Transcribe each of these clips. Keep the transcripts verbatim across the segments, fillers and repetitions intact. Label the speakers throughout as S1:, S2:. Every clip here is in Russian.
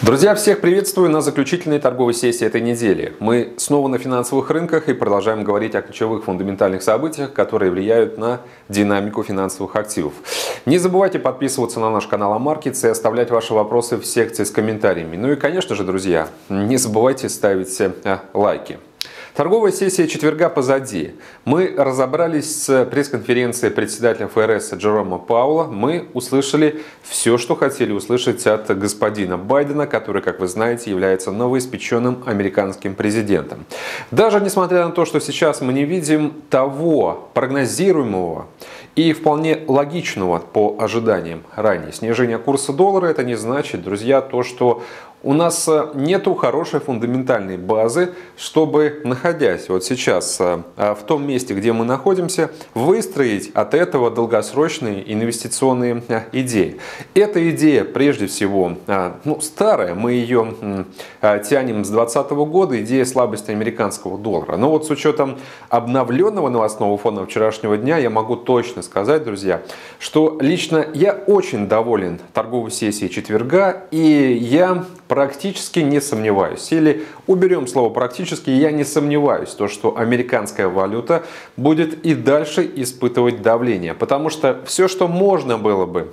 S1: Друзья, всех приветствую на заключительной торговой сессии этой недели. Мы снова на финансовых рынках и продолжаем говорить о ключевых фундаментальных событиях, которые влияют на динамику финансовых активов. Не забывайте подписываться на наш канал Амаркетс и оставлять ваши вопросы в секции с комментариями. Ну и, конечно же, друзья, не забывайте ставить лайки. Торговая сессия четверга позади. Мы разобрались с пресс-конференцией председателя эф эр эс Джерома Пауэлла. Мы услышали все, что хотели услышать от господина Байдена, который, как вы знаете, является новоиспеченным американским президентом. Даже несмотря на то, что сейчас мы не видим того прогнозируемого и вполне логичного по ожиданиям ранее снижения курса доллара, это не значит, друзья, то, что у нас нету хорошей фундаментальной базы, чтобы, находясь вот сейчас в том месте, где мы находимся, выстроить от этого долгосрочные инвестиционные идеи. Эта идея, прежде всего, ну, старая, мы ее тянем с двадцатого года, идея слабости американского доллара. Но вот с учетом обновленного новостного фона вчерашнего дня, я могу точно сказать, друзья, что лично я очень доволен торговой сессией четверга, и я практически не сомневаюсь, или уберем слово практически, я не сомневаюсь, то, что американская валюта будет и дальше испытывать давление. Потому что все, что можно было бы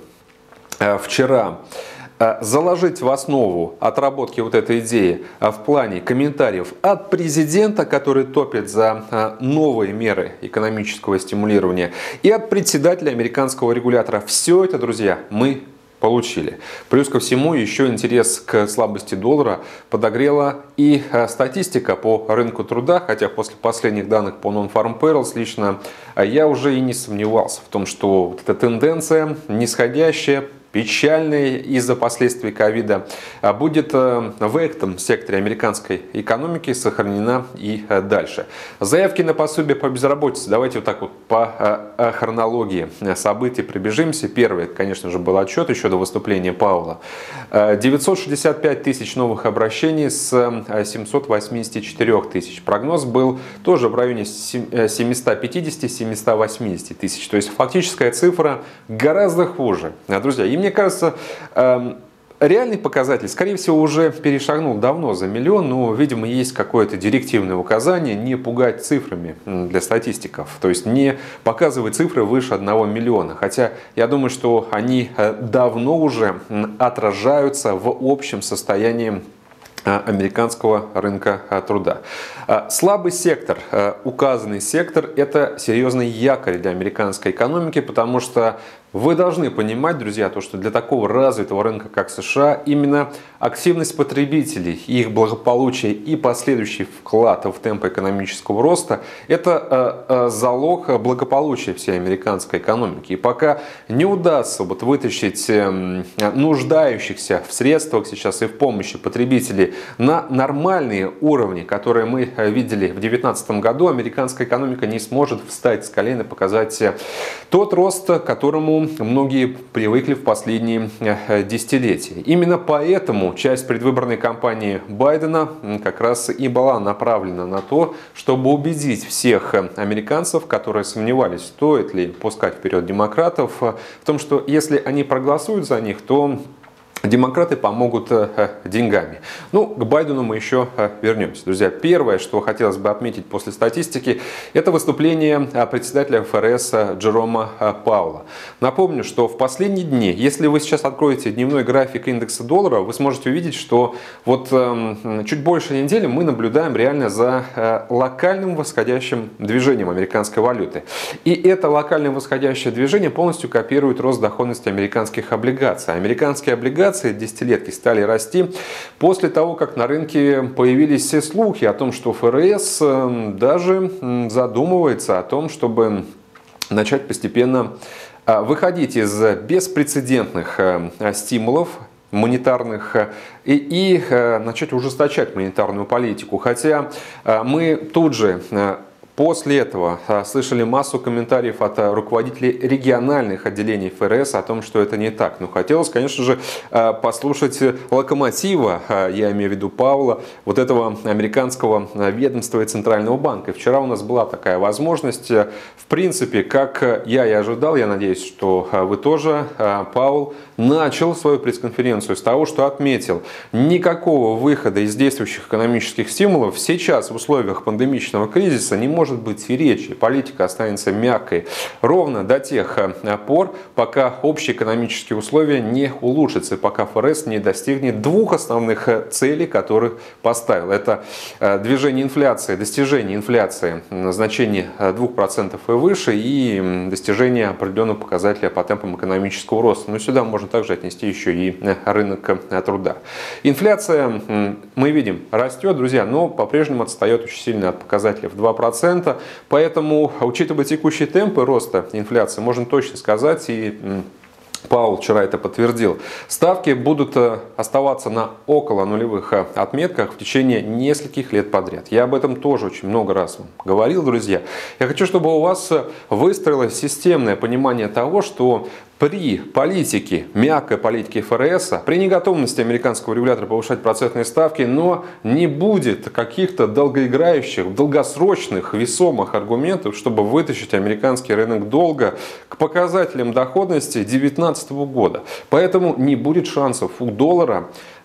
S1: вчера заложить в основу отработки вот этой идеи в плане комментариев от президента, который топит за новые меры экономического стимулирования, и от председателя американского регулятора, все это, друзья, мы получили. Плюс ко всему еще интерес к слабости доллара подогрела и статистика по рынку труда, хотя после последних данных по Non-Farm Payrolls лично я уже и не сомневался в том, что вот эта тенденция нисходящая, печальная из-за последствий ковида, будет в этом секторе американской экономики сохранена и дальше. Заявки на пособие по безработице. Давайте вот так вот по хронологии событий пробежимся. Первый, конечно же, был отчет еще до выступления Пауэлла. девятьсот шестьдесят пять тысяч новых обращений с семьсот восемьдесят четыре тысяч. Прогноз был тоже в районе семьсот пятьдесят - семьсот восемьдесят тысяч. То есть фактическая цифра гораздо хуже. Друзья, и мне кажется, реальный показатель, скорее всего, уже перешагнул давно за миллион, но, видимо, есть какое-то директивное указание не пугать цифрами для статистиков, то есть не показывать цифры выше одного миллиона. Хотя я думаю, что они давно уже отражаются в общем состоянии американского рынка труда. Слабый сектор, указанный сектор, это серьезный якорь для американской экономики, потому что вы должны понимать, друзья, то, что для такого развитого рынка, как США, именно активность потребителей, их благополучие и последующий вклад в темпы экономического роста – это залог благополучия всей американской экономики. И пока не удастся вот вытащить нуждающихся в средствах сейчас и в помощи потребителей на нормальные уровни, которые мы видели в две тысячи девятнадцатом году, американская экономика не сможет встать с колен и показать тот рост, к которому многие привыкли в последние десятилетия. Именно поэтому часть предвыборной кампании Байдена как раз и была направлена на то, чтобы убедить всех американцев, которые сомневались, стоит ли пускать вперед демократов, в том, что если они проголосуют за них, то демократы помогут деньгами. Ну, к Байдену мы еще вернемся. Друзья, первое, что хотелось бы отметить после статистики, это выступление председателя эф эр эс Джерома Пауэлла. Напомню, что в последние дни, если вы сейчас откроете дневной график индекса доллара, вы сможете увидеть, что вот чуть больше недели мы наблюдаем реально за локальным восходящим движением американской валюты. И это локальное восходящее движение полностью копирует рост доходности американских облигаций. Американские облигации десятилетки стали расти после того, как на рынке появились все слухи о том, что эф эр эс даже задумывается о том, чтобы начать постепенно выходить из беспрецедентных стимулов монетарных и, и начать ужесточать монетарную политику. Хотя мы тут же После этого слышали массу комментариев от руководителей региональных отделений эф эр эс о том, что это не так. Но хотелось, конечно же, послушать локомотива, я имею в виду Пауэлла, вот этого американского ведомства и Центрального банка. И вчера у нас была такая возможность. В принципе, как я и ожидал, я надеюсь, что вы тоже, Пауэлл начал свою пресс-конференцию с того, что отметил: никакого выхода из действующих экономических стимулов сейчас в условиях пандемичного кризиса не может быть и речи. Политика останется мягкой ровно до тех пор, пока общие экономические условия не улучшатся, пока эф эр эс не достигнет двух основных целей, которых поставил. Это движение инфляции, достижение инфляции на значении двух процентов и выше, и достижение определенного показателя по темпам экономического роста. Но сюда можно также отнести еще и рынок труда. Инфляция, мы видим, растет, друзья, но по-прежнему отстает очень сильно от показателя в два процента. Поэтому, учитывая текущие темпы роста инфляции, можно точно сказать, и Пауэлл вчера это подтвердил, ставки будут оставаться на около нулевых отметках в течение нескольких лет подряд. Я об этом тоже очень много раз вам говорил, друзья. Я хочу, чтобы у вас выстроилось системное понимание того, что при политике, мягкой политике эф эр эс, при неготовности американского регулятора повышать процентные ставки, но не будет каких-то долгоиграющих, долгосрочных, весомых аргументов, чтобы вытащить американский рынок долга к показателям доходности две тысячи девятнадцатого года. Поэтому не будет шансов у доллара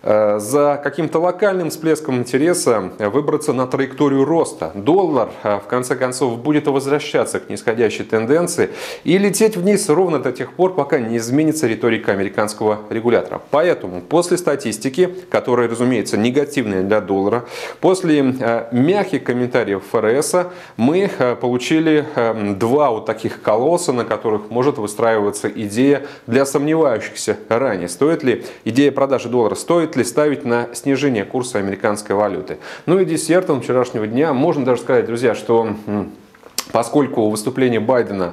S1: за каким-то локальным всплеском интереса выбраться на траекторию роста. Доллар, в конце концов, будет возвращаться к нисходящей тенденции и лететь вниз ровно до тех пор, пока не изменится риторика американского регулятора. Поэтому после статистики, которая, разумеется, негативная для доллара, после мягких комментариев эф эр эс, мы получили два вот таких колосса, на которых может выстраиваться идея для сомневающихся ранее. Стоит ли идея продажи доллара, стоит ли ставить на снижение курса американской валюты. Ну и десертом вчерашнего дня можно даже сказать, друзья, что поскольку выступление Байдена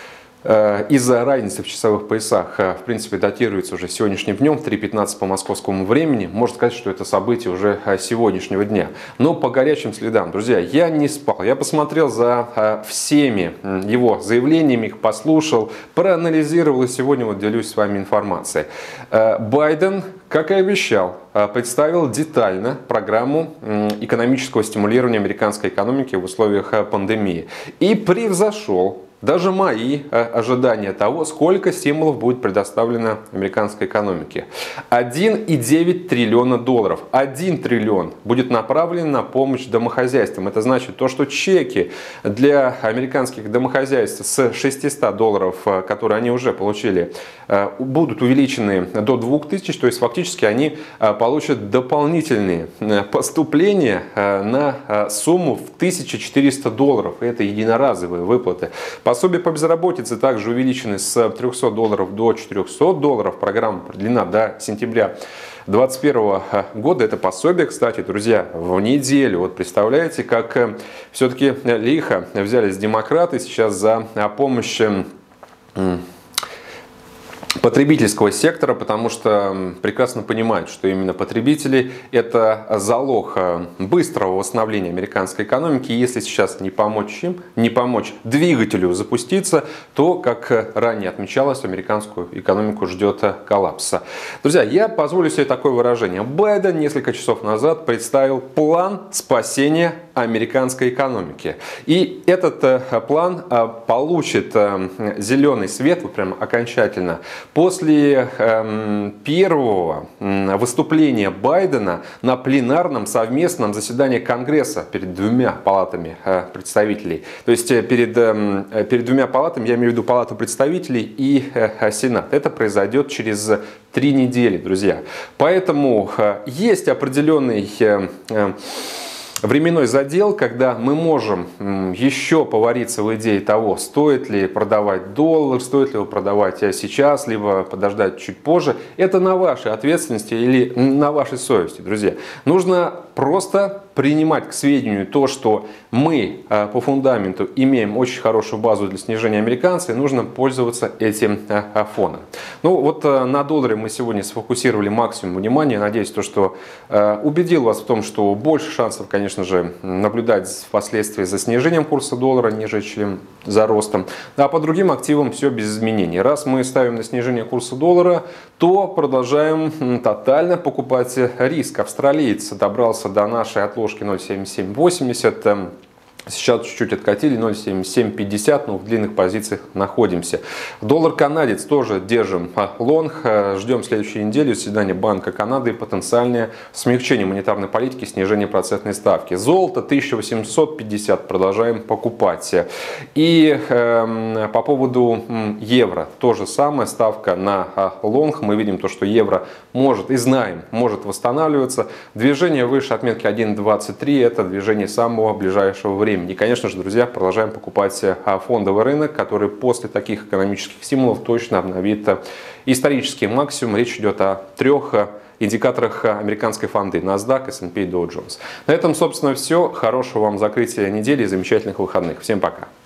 S1: из-за разницы в часовых поясах, в принципе, датируется уже сегодняшним днем, три пятнадцать по московскому времени, можно сказать, что это событие уже сегодняшнего дня. Но по горячим следам, друзья, я не спал. Я посмотрел за всеми его заявлениями, их послушал, проанализировал и сегодня вот делюсь с вами информацией. Байден, как и обещал, представил детально программу экономического стимулирования американской экономики в условиях пандемии и превзошел даже мои ожидания того, сколько стимулов будет предоставлено американской экономике. один и девять триллиона долларов. один триллион будет направлен на помощь домохозяйствам. Это значит то, что чеки для американских домохозяйств с шестисот долларов, которые они уже получили, будут увеличены до двух тысяч. То есть фактически они получат дополнительные поступления на сумму в тысячу четыреста долларов. Это единоразовые выплаты. Пособия по безработице также увеличены с трёхсот долларов до четырёхсот долларов. Программа продлена до сентября две тысячи двадцать первого года. Это пособие, кстати, друзья, в неделю. Вот представляете, как все-таки лихо взялись демократы сейчас за помощь потребительского сектора, потому что прекрасно понимают, что именно потребители – это залог быстрого восстановления американской экономики. И если сейчас не помочь им, не помочь двигателю запуститься, то, как ранее отмечалось, американскую экономику ждет коллапса. Друзья, я позволю себе такое выражение. Байден несколько часов назад представил план спасения американской экономики. И этот план получит зеленый свет, вот прям окончательно, после э, первого э, выступления Байдена на пленарном совместном заседании Конгресса перед двумя палатами э, представителей. То есть э, перед, э, перед двумя палатами, я имею в виду Палату представителей и э, Сенат. Это произойдет через три недели, друзья. Поэтому э, есть определенный э, э, временной задел, когда мы можем еще повариться в идее того, стоит ли продавать доллар, стоит ли его продавать сейчас, либо подождать чуть позже. Это на вашей ответственности или на вашей совести, друзья. Нужно просто принимать к сведению то, что мы по фундаменту имеем очень хорошую базу для снижения американца, и нужно пользоваться этим фоном. Ну вот на долларе мы сегодня сфокусировали максимум внимания. Надеюсь, то, что убедил вас в том, что больше шансов, конечно же, наблюдать впоследствии за снижением курса доллара, нежели чем за ростом. А по другим активам все без изменений. Раз мы ставим на снижение курса доллара, то продолжаем тотально покупать риск. Австралиец добрался до нашей отложки ноль семьдесят семь восемьдесят. Сейчас чуть-чуть откатили, ноль семьдесят семь пятьдесят, но в длинных позициях находимся. Доллар-канадец тоже держим лонг. Ждем следующей недели заседания Банка Канады и потенциальное смягчение монетарной политики, снижение процентной ставки. Золото тысяча восемьсот пятьдесят продолжаем покупать. И э, по поводу евро то же самое, ставка на лонг. Мы видим то, что евро может и знаем, может восстанавливаться. Движение выше отметки один двадцать три, это движение самого ближайшего времени. И, конечно же, друзья, продолжаем покупать фондовый рынок, который после таких экономических стимулов точно обновит исторический максимум. Речь идет о трех индикаторах американской фонды: NASDAQ, эс энд пи и Dow Jones. На этом, собственно, все. Хорошего вам закрытия недели и замечательных выходных. Всем пока.